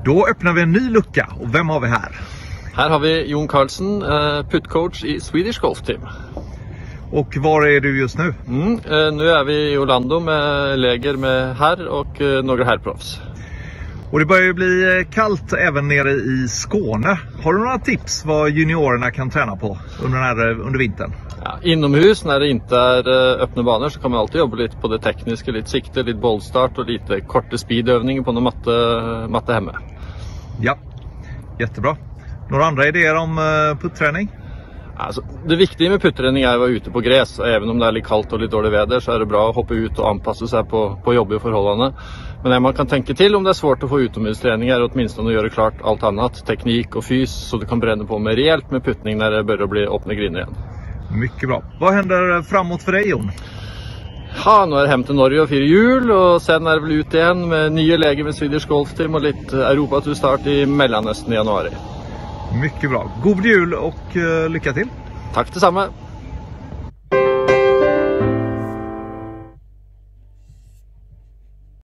Då öppnar vi en ny lucka och vem har vi här? Här har vi Jon Karlsson, puttcoach i Swedish Golf Team. Och var är du just nu? Nu är vi i Orlando med läger med herr och några herrproffs. Och det börjar ju bli kallt även nere i Skåne. Har du några tips vad juniorerna kan träna på under vintern? Ja, inomhus när det inte är öppna banor så kan man alltid jobba lite på det tekniska, lite sikte, lite bollstart och lite korta speedövningar på någon matte hemma. Ja, jättebra. Några andra idéer om putträning? Alltså, det viktiga med putträning är att vara ute på gräs. Och även om det är lite kallt och lite dåligt väder så är det bra att hoppa ut och anpassa sig på jobbiga förhållanden. Men det man kan tänka till om det är svårt att få utomhusträning är åtminstone att göra klart allt annat, teknik och fys, så du kan bränna på med rejält med puttning när det börjar bli öppna griner igen. Mycket bra. Vad händer framåt för dig, Jon? Ja, nu är det hem till Norge och 4 jul och sen är det väl ut igen med nya läger med Swedish Golf Team och lite Europaturstart i Mellanöstern i januari. Mycket bra. God jul och lycka till. Tack detsamma.